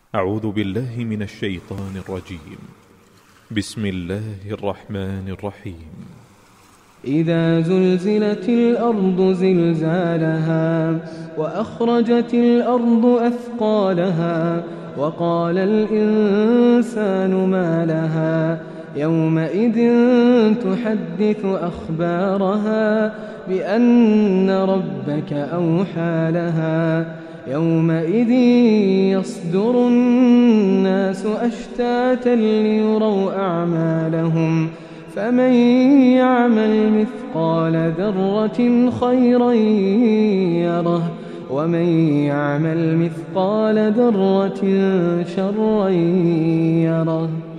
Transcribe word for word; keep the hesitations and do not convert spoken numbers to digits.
أعوذ بالله من الشيطان الرجيم. بسم الله الرحمن الرحيم. إذا زلزلت الأرض زلزالها وأخرجت الأرض أثقالها وقال الإنسان ما لها يومئذ تحدث أخبارها بأن ربك أوحى لها يومئذ يصدر الناس أشتاتا ليروا أعمالهم فمن يعمل مثقال ذرة خيرا يره ومن يعمل مثقال ذرة شرا يره.